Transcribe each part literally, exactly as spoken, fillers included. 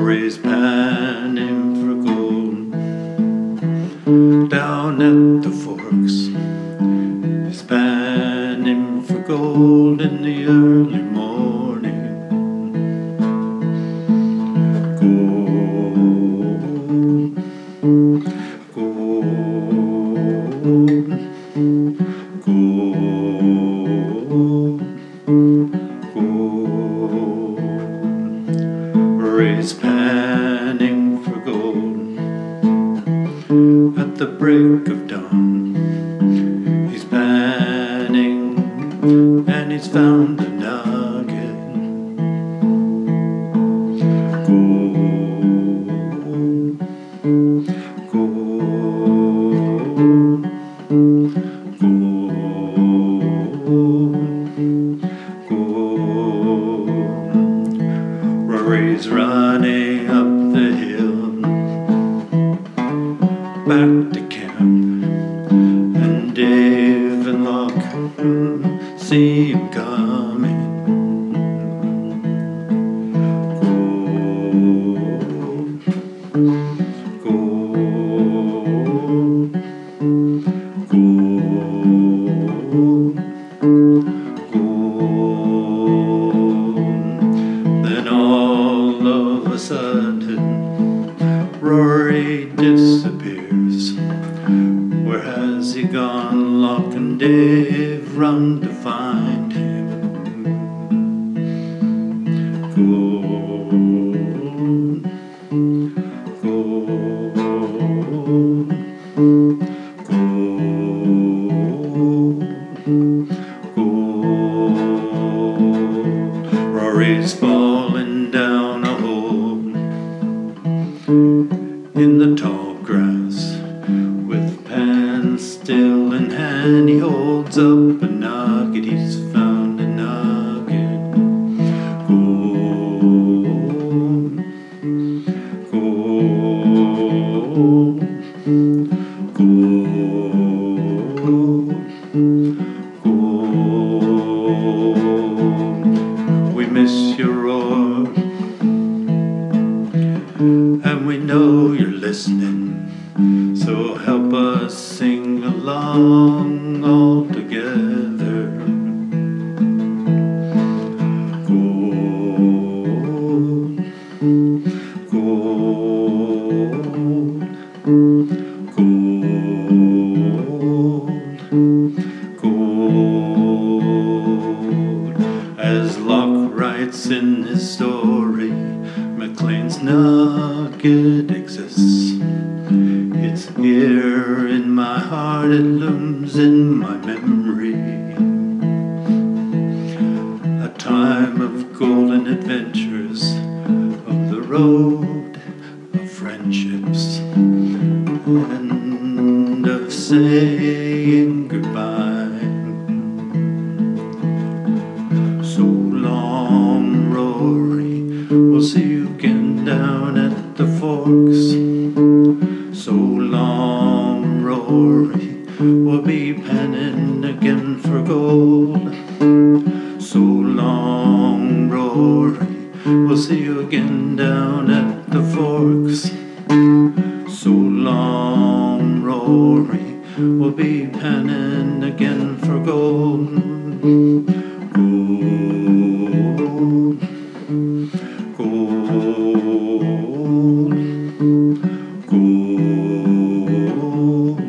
Rory's panning for gold down at the forks. He's panning for gold in the early morning. Gold, gold, gold, gold. Rory's panning for gold at the break of dawn. He's panning and he's found a nugget. Gold, gold, gold, gold. Rory's running up the hill back to camp, and Dave and Locke see him coming. Gold, gold, gold, gold. Then all of a sudden Rory disappears. Where has he gone? Locke and Dave run to find him. Gold, gold, gold, gold. Rory's falling down a hole in the tall grass. With pan still in hand, he holds up a nugget. He's found a nugget. Gold, gold, gold, gold. We miss you, Rory, and we know you're listening. So help us sing along all together. Gold, gold, gold, gold. As Locke writes in his story, McLean's nugget exists. It's here in my heart, it looms in my memory. A time of golden adventures, of the road, of friendships, and of saying goodbye. So long, Rory, we'll see you again down at the forks. So long, Rory, we'll be panning again for gold. So long, Rory, we'll see you again down at the forks. So long, Rory, we'll be panning again for gold. Gold, gold, gold,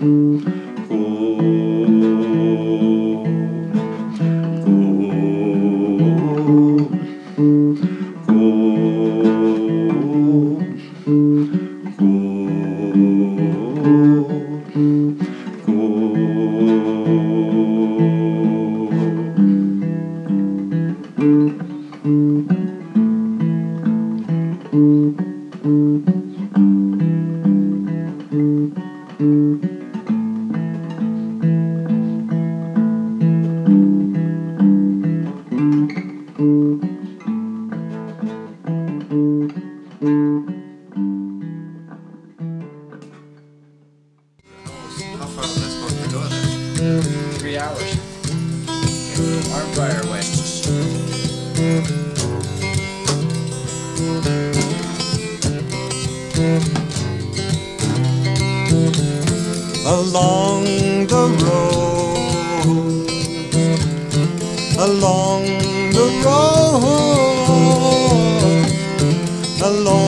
How far was I supposed to go there? Three hours. Arm fire away. Along the road, along the road, along